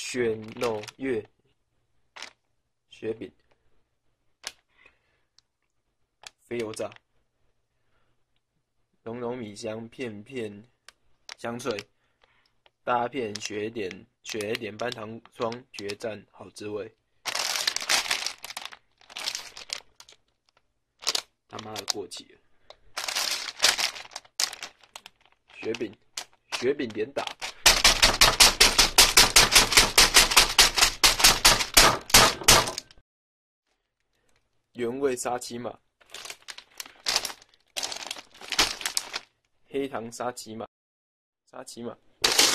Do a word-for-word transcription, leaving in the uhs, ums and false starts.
鲜肉月雪饼，非油炸，浓浓米香，片片香脆，搭片雪点雪点半糖霜，决战好滋味。他妈的过期了！雪饼，雪饼连打。原味沙琪玛，黑糖沙琪玛，沙琪玛。